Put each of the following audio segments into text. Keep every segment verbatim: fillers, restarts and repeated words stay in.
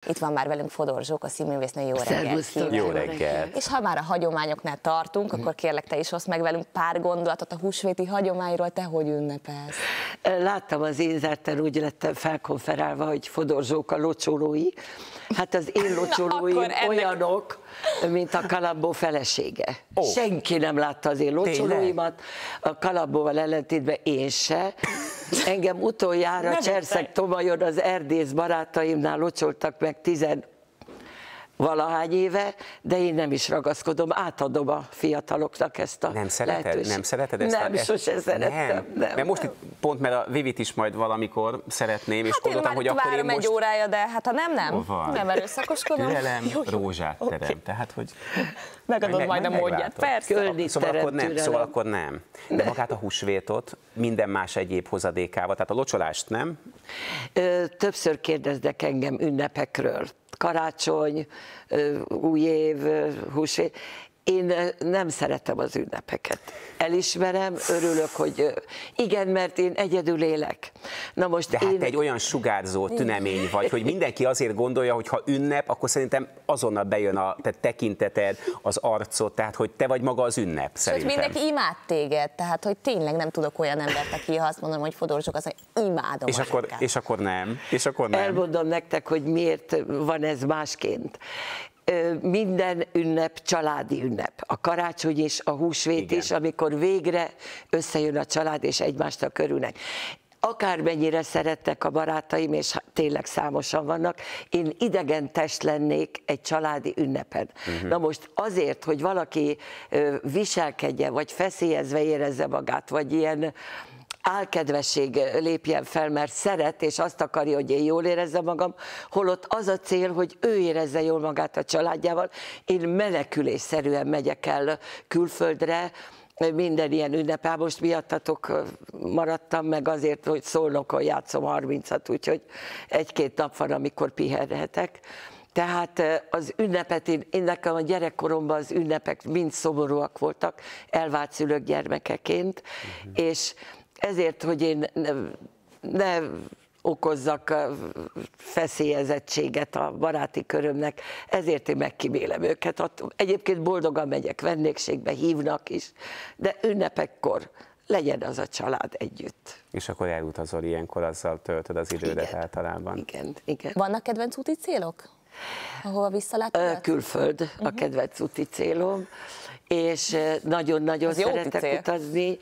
Itt van már velünk Fodor Zsóka színművésznő, jó reggelt! Jó reggelt! És ha már a hagyományoknál tartunk, akkor kérlek, te is oszd meg velünk pár gondolatot a húsvéti hagyományról, te hogy ünnepelsz? Láttam az Inzerten, úgy lettem felkonferálva, hogy Fodor Zsóka locsolói. Hát az én locsolóim ennek... olyanok, mint a Kalambó felesége. Oh. Senki nem látta az én locsolóimat, a Kalambóval ellentétben én se. Engem utoljára Cserszeg-Tomajon az erdész barátaimnál locsoltak meg tizen valahány éve, de én nem is ragaszkodom, átadom a fiataloknak ezt a Nem szereted? lehetőség. Nem szereted ezt? Nem, a, ezt? sose szerettem. Nem, nem, Mert most nem. itt pont, mert a Vivit is majd valamikor szeretném, és hát gondoltam, hogy akkor én most... egy órája, de hát ha nem, nem. Nem erőszakoskodom. Türelem, rózsát terem, okay. Tehát, hogy... Megadod meg, majd meg, a módját, persze. Kölni szóval terem, akkor nem, türelem. szóval akkor nem. De nem. Magát a húsvétot minden más egyéb hozadékával, tehát a locsolást nem? Többször kérdeznek engem ünnepekről. Karácsony, új év, húsvét. Én nem szeretem az ünnepeket. Elismerem, örülök, hogy igen, mert én egyedül élek. Na most De hát én... te egy olyan sugárzó tünemény vagy, hogy mindenki azért gondolja, hogy ha ünnep, akkor szerintem azonnal bejön a te tekinteted, az arcod, tehát hogy te vagy maga az ünnep, szerintem. Sőt, mindenki imád téged, tehát hogy tényleg nem tudok olyan embert, aki ha azt mondom, hogy Fodor Zsóka, azt mondja, imádom és a akkor, Zsókát. és akkor nem, és akkor nem. Elmondom nektek, hogy miért van ez másként. Minden ünnep családi ünnep. A karácsony és a húsvét Igen. is, amikor végre összejön a család és egymásnak örülnek. Akármennyire szerettek a barátaim, és tényleg számosan vannak, én idegen test lennék egy családi ünnepen. Uh-huh. Na most azért, hogy valaki viselkedje, vagy feszélyezve érezze magát, vagy ilyen álkedvesség lépjen fel, mert szeret, és azt akarja, hogy én jól érezzem magam, holott az a cél, hogy ő érezze jól magát a családjával. Én menekülésszerűen megyek el külföldre, minden ilyen ünnepel, most miattatok maradtam meg azért, hogy Szolnokon játszom harmincat, úgyhogy egy-két nap van, amikor pihenhetek. Tehát az ünnepet, én, én nekem a gyerekkoromban az ünnepek mind szomorúak voltak, elvált szülők gyermekeként, uh-huh. és ezért, hogy én ne, ne okozzak feszélyezettséget a baráti körömnek, ezért én megkímélem őket. Egyébként boldogan megyek vendégségbe, hívnak is, de ünnepekkor legyen az a család együtt. És akkor elutazol ilyenkor, azzal töltöd az idődet igen, általában. Igen, igen. Vannak kedvenc úti célok, ahova visszalátogatsz? Külföld uh-huh. a kedvenc úti célom, és nagyon-nagyon szeretek utazni.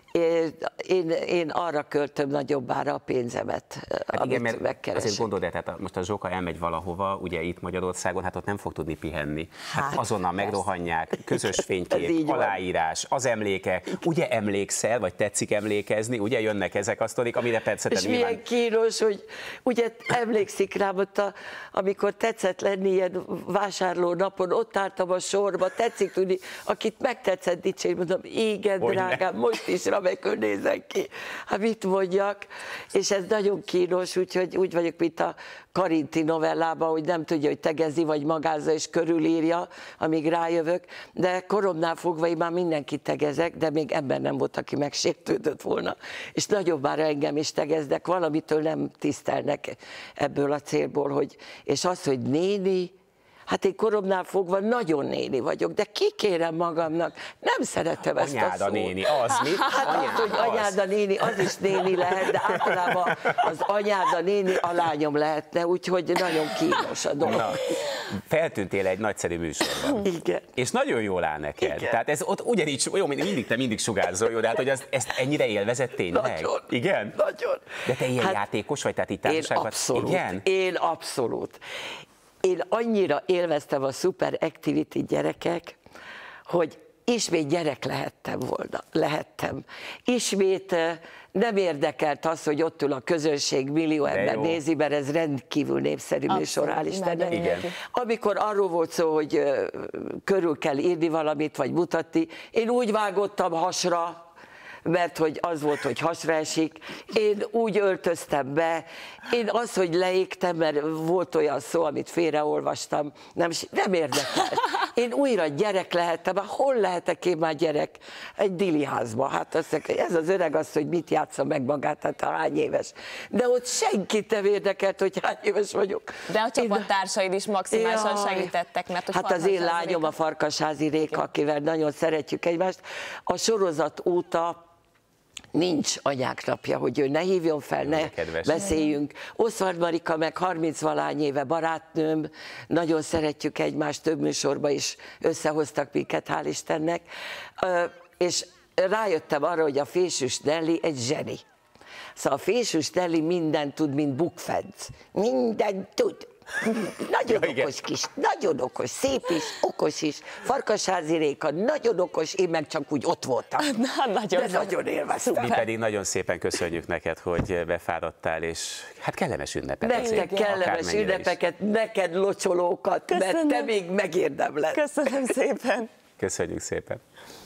Én, én arra költöm nagyobbára a pénzmet, hát amit igen, megkeresek. Azért gondold el, tehát most a Zsóka elmegy valahova, ugye itt Magyarországon, hát ott nem fog tudni pihenni. Hát, hát azonnal persze. Megrohanják, közös fénykép, aláírás, az emlékek. Ugye emlékszel, vagy tetszik emlékezni, ugye jönnek ezek a sztorik, amire persze te és nyilván... milyen kínos, hogy ugye emlékszik rám, ott a, amikor tetszett lenni ilyen vásárló napon, ott álltam a sorba, tetszik tudni, akit megtetszett dicsérni, mondom, igen, hogy drágám, ne? Most is remekül nézek ki. Hát mit mondjak? És ez nagyon kínos, úgyhogy úgy vagyok, mint a Karinti novellában, hogy nem tudja, hogy tegezi vagy magázza, és körülírja, amíg rájövök. De koromnál fogva én már mindenkit tegezek, de még ebben nem volt, aki megsértődött volna. És nagyobbára engem is tegeznek, valamitől nem tisztelnek ebből a célból, hogy, és az, hogy néni, hát én koromnál fogva nagyon néni vagyok, de kikérem magamnak, nem szeretem ezt anyád a szót. A néni, az mit? Hát anyád, az, hogy anyád a néni, az is néni lehet, de általában az anyád a néni a lányom lehetne, úgyhogy nagyon kínos a dolog. Na, feltűntél egy nagyszerű műsorban. Igen. És nagyon jól áll neked. Igen. Tehát ez ott ugyanígy, jó, mindig te mindig sugárzol, jó, de hát, hogy az, ezt ennyire élvezett tényleg? Nagyon. Igen? Nagyon. De te ilyen hát, játékos vagy, tehát itt társaságban? Én abszolút. Igen? Én abszolút. Én annyira élveztem a Super Activity gyerekek, hogy ismét gyerek lehettem volna, lehettem. Ismét nem érdekelt az, hogy ott ül a közönség, millió ember nézi, mert ez rendkívül népszerű műsor, hál' Istennek. Amikor arról volt szó, hogy körül kell írni valamit, vagy mutatni, én úgy vágottam hasra, mert hogy az volt, hogy hasra esik. Én úgy öltöztem be, én az, hogy leégtem, mert volt olyan szó, amit félreolvastam, nem, nem érdekelt. Én újra gyerek lehettem, hol lehetek én már gyerek? Egy diliházban. Hát azt mondja, ez az öreg az, hogy mit játsza meg magát, hát hány éves. De ott senkit nem érdekelt, hogy hány éves vagyok. De a csapattársaid is maximálisan Jaj. segítettek, mert hogy hát az én lányom, a Farkasházi Réka, akivel nagyon szeretjük egymást. A sorozat óta nincs anyák napja, hogy ő ne hívjon fel, ne kedves. beszéljünk. Oszvald Marika meg harminc-valahány éve barátnőm, nagyon szeretjük egymást, több műsorba is összehoztak minket, hál' Istennek. És rájöttem arra, hogy a Fésűs Nelly egy zseni. Szóval a Fésűs Nelly mindent tud, mint Bukfenc. Mindent tud. Nagyon ja, okos kis, nagyon okos, szép is, okos is. Farkasházi Réka, nagyon okos, én meg csak úgy ott voltam. Na, nagyon, de nagyon élveztem. Mi pedig nagyon szépen köszönjük neked, hogy befáradtál, és hát kellemes ünnepet. Nektek kellemes ünnepeket, is. Neked locsolókat, köszönöm. Mert te még megérdemled. Köszönöm szépen. Köszönjük szépen.